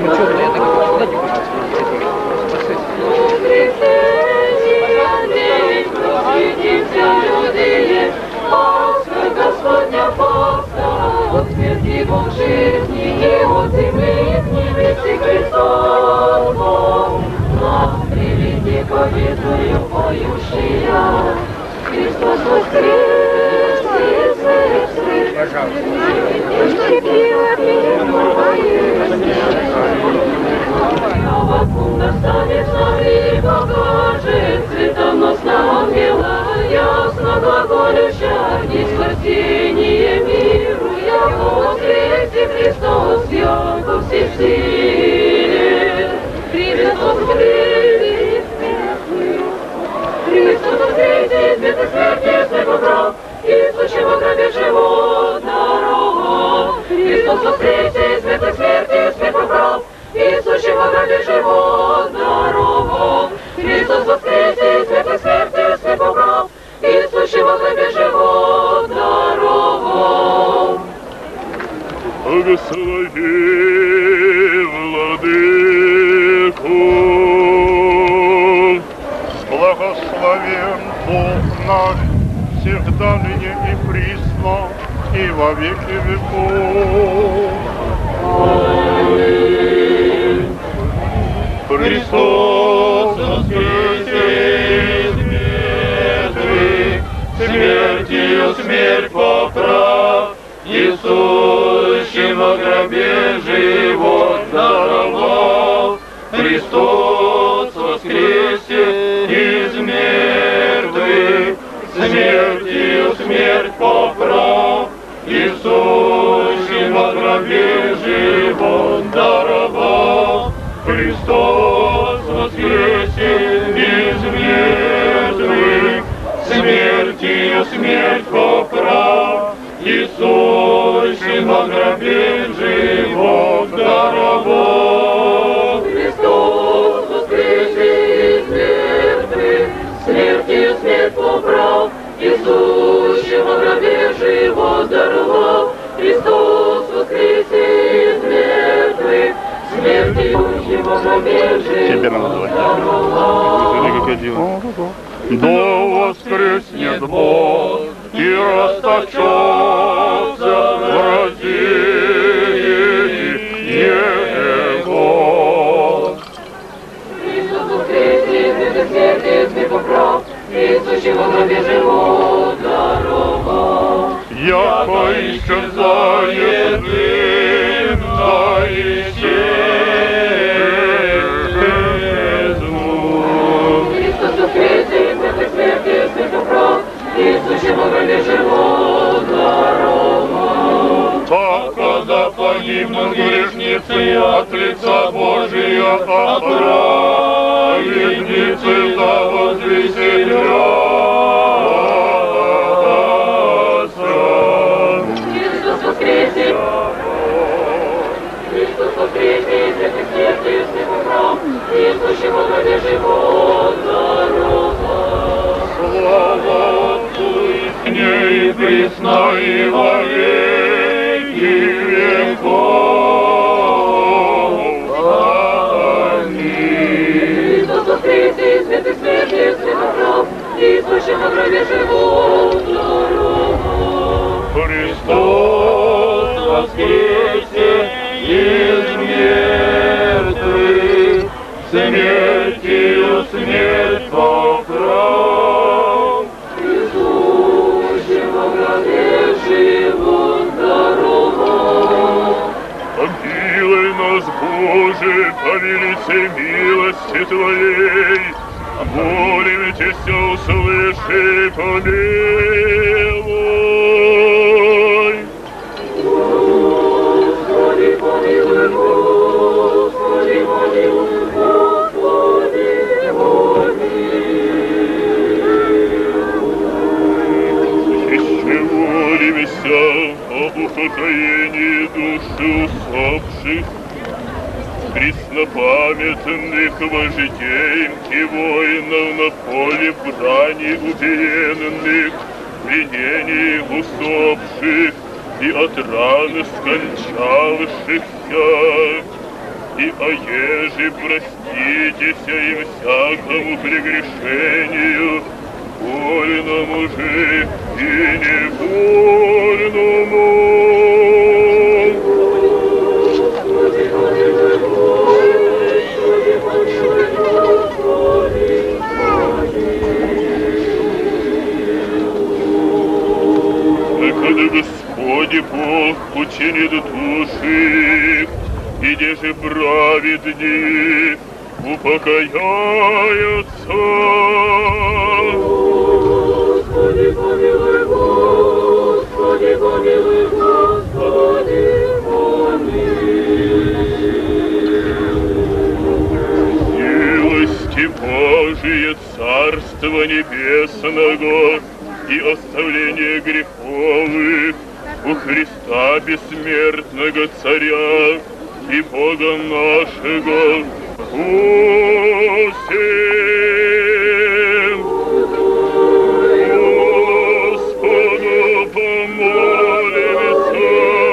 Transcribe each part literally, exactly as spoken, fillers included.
Господня повстал, от смерти Бог жизни, и от земли из небес Христос Бог. Нам приведи победную поющая, Христос воскрес, и смерть, Новокум наставит и покажет, цветоносного ангела, ясно глаголюща, и спасение миру, я воскресе Христос, яко все силе. Христос воскресе, Христос воскресе, света смерти, света прав, и сущего гробе животного. Христос воскресе, света смерти, света прав, и сущего гробе животного. Христос воскресе, света смерти, света прав, и сущего гробе животного. Благослови, Владыку, благословен Бог наш, всегда ныне и присно, и во веки веков. Аминь. Христос воскресе из мертвых, смертью смерть поправ, и сущим во гробе живот даровал. Христос воскресе из мертвых, смертью смерть поправ, и сущим во гробе живот даровал. Христос воскресе из мертвых, смертью смерть поправ, и сущим во гробе живот даровал. Христос воскресе из мертвых, смертью смерть поправ, и сущим во гробе живот даровал. Христос воскресе из мертвых, смертью во гробе живот даровал. Да воскреснет Бог и расточется в разделении Его. Христос воскресе из мертвых, смерти смерть поправ, и сущим во гробе живот даровал. Яко исчезает дым, да исчезнут. Христос воскресе из мертвых, смерти смерть поправ, и сущим во гробе живот даровал. Так, когда погибнут грешницы от лица Божия, а праведницы да возвеселятся. Христос воскресе! Христос воскресе из мертвых, смерти смерть поправ, и сущим во гробе живот даровал. Слава Отцу и Сыну и присно и во веки веков. Аминь. Христос воскресе из мертвых, смерти смерть поправ, и сущим во гробе живот даровал. Христос воскресе из мертвых, смертью смерть поправ. Сущим во гробе живот даровал. помилуй нас, Боже, по великой милости Твоей, молим Тебя, услыши, помилуй. Господи, помилуй, Господи, помилуй, Господи, помилуй. Еще молимся о упокоении души усопших, преснопамятных вождей и воинов на поле брани убиенных, пленений усопших и от ран скончавшихся. И оеже проститеся им всякому прегрешению, вольному же и невольному. Когда Господи Бог учинит души, и где же праведни упокояются. Господи, помилуй, Господи, помилуй, Господи, помилуй. Милости Божие, Царство Небесного и оставление греховых у Христа бессмертного Царя и Бога нашего, усем Господу помолимся.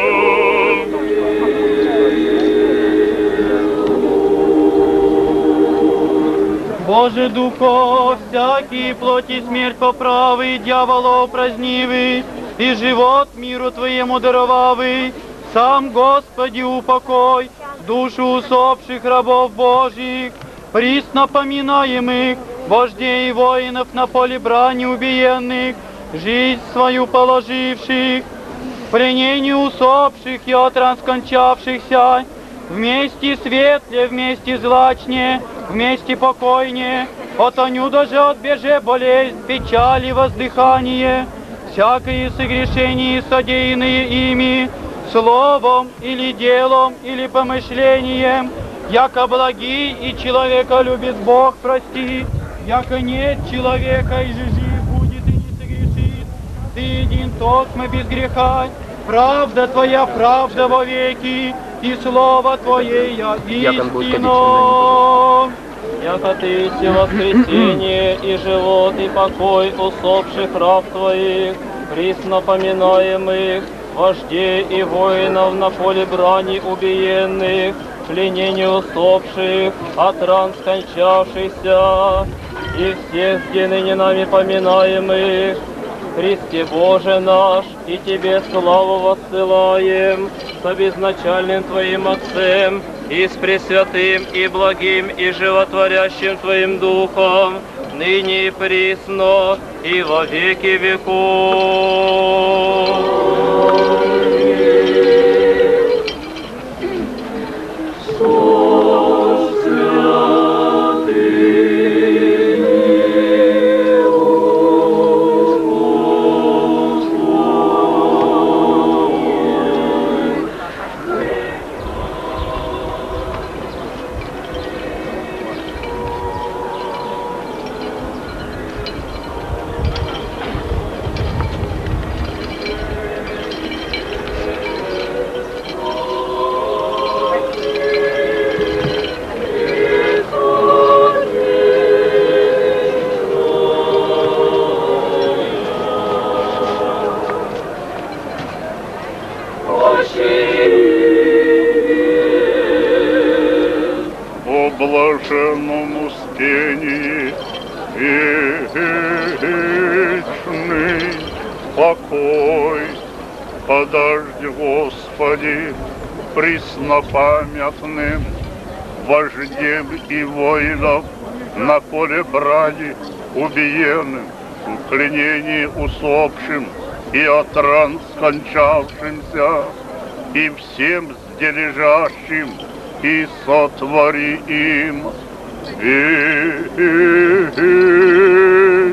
Боже Духов, всякий плоти смерть поправый, дьявола упразднивый, и живот миру Твоему даровавый, сам, Господи, упокой душу усопших рабов Божьих, присно поминаемых, вождей и воинов на поле брани убиенных, жизнь свою положивших, пленение усопших и отранскончавшихся, вместе светле, вместе злачне, вместе покойне, от оню даже отбеже болезнь, печали, воздыхание, всякое согрешение, содеянное ими, словом или делом или помышлением, яко благий и человека любит Бог, прости, яко нет человека, и же жив будет и не согрешит. Ты един токмо без греха, правда Твоя, правда во веки, и слово Твое я истина. Яко Ты есть воскресение, и живот, и покой усопших раб Твоих, присно поминаемых, вождей и воинов на поле брани убиенных, пленение усопших, от ран скончавшихся, и всех, где ныне нами поминаемых, Христе Боже наш, и Тебе славу воссылаем, с обезначальным Твоим Отцем, и с Пресвятым, и благим, и животворящим Твоим Духом, ныне и присно, и во веки веков. Блаженном успении вечный покой подожди, Господи, преснопамятным вождем и воинов на поле брани убиенным, в пленении усопшим и от ран скончавшимся, и всем здележащим, и сотвори им вечную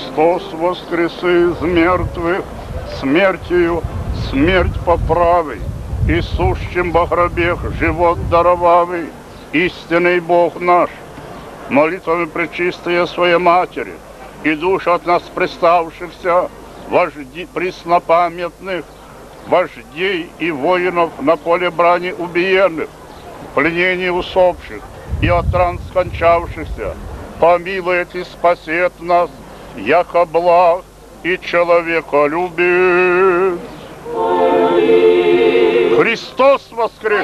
Христос воскресы из мертвых, смертью смерть поправый, и сущим во гробех живот даровавый, истинный Бог наш, молитвами пречистая Своей Матери, и душ от нас приставшихся, вожди преснопамятных, вождей и воинов на поле брани убиенных, пленений усопших и от ран скончавшихся, помилует и спасет нас, яко благ и человеколюбец. Христос воскрес!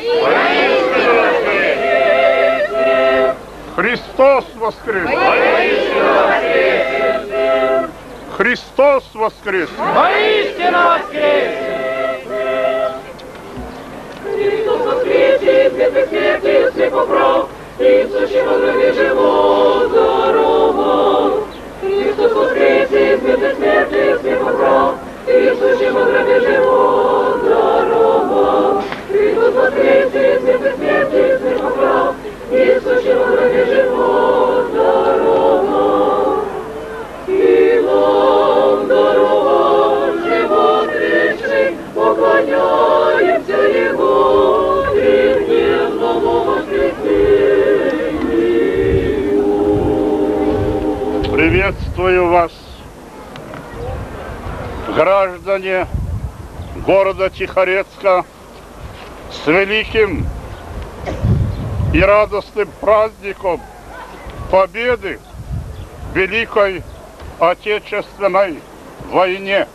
Христос воскрес! Христос воскрес! Воистину воскрес! Христос воскресе, святых смерти, свет поправ, и сущего гробе живот здорово. Христос воскресе, святых смерти, свет поправ, и сущего гробе живот здорово. Христос воскресе, святых смерти, свет поправ, и сущего гробе живот здорово. И вам здорово, живот вечный, поклоняемся Его и гневному воскресению. Приветствую вас, граждане города Тихорецка, с великим и радостным праздником победы в Великой Отечественной войне.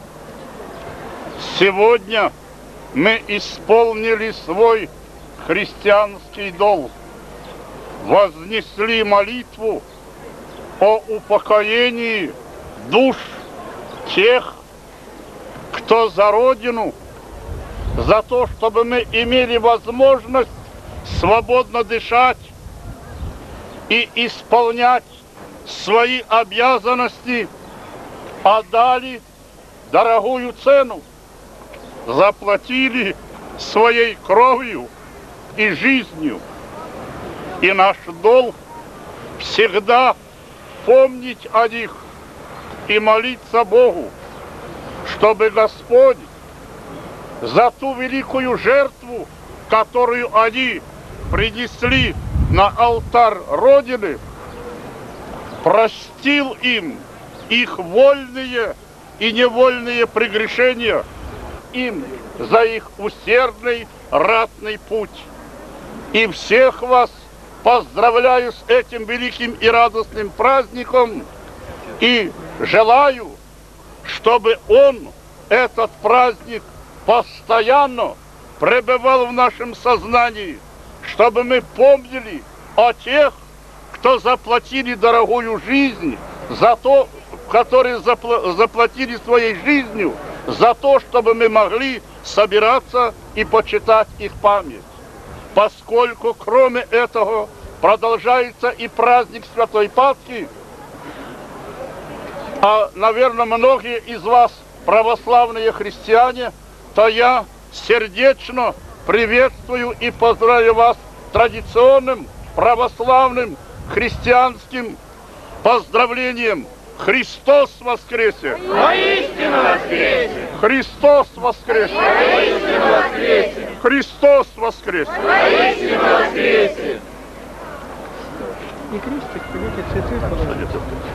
Сегодня мы исполнили свой христианский долг, вознесли молитву о упокоении душ тех, кто за Родину, за то, чтобы мы имели возможность свободно дышать и исполнять свои обязанности, отдали дорогую цену, заплатили своей кровью и жизнью. И наш долг всегда помнить о них и молиться Богу, чтобы Господь за ту великую жертву, которую они принесли на алтарь Родины, простил им их вольные и невольные прегрешения, им за их усердный ратный путь. И всех вас поздравляю с этим великим и радостным праздником и желаю, чтобы он, этот праздник, постоянно пребывал в нашем сознании, чтобы мы помнили о тех, кто заплатили дорогую жизнь, за то, которые запла- заплатили своей жизнью, за то, чтобы мы могли собираться и почитать их память. Поскольку кроме этого продолжается и праздник Святой Пасхи, а, наверное, многие из вас православные христиане, то я сердечно приветствую и поздравляю вас традиционным православным христианским поздравлением. Христос воскресе! Воистину воскресе! Христос воскресе! Воистину воскресе! Христос воскресе! Воистину воскресе! И крестик, понимаете, цветы положите.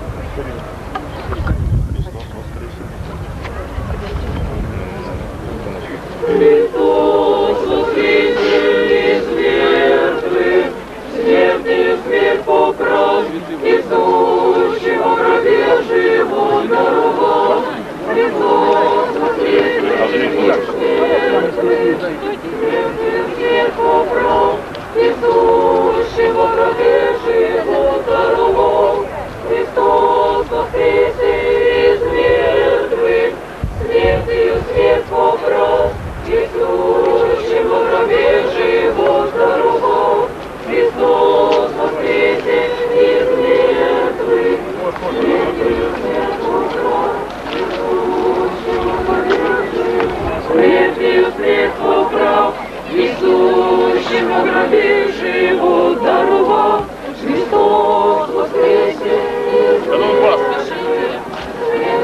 Христос воскресе из мертвых, смертную смерть поправ, и сущего в гробе живот даровал. Христос воскресе из мертвых, смертную смерть поправ, и сущего в гробе живот даровал. Христос воскресе из мертвых, смертную смерть поправ, и сущего в гробе живот даровал. Христос воскресе из мертвых, смертью смерть поправ, и сущего в гробе живот. Смертью смерть поправ, и сущего в гробе живот даровал. Христос воскресе из мертвых.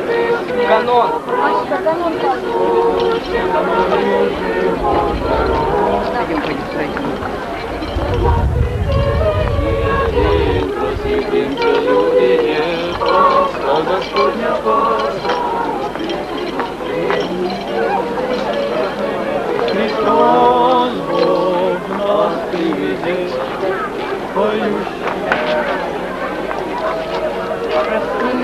Христос Бог нас приведет, поющий.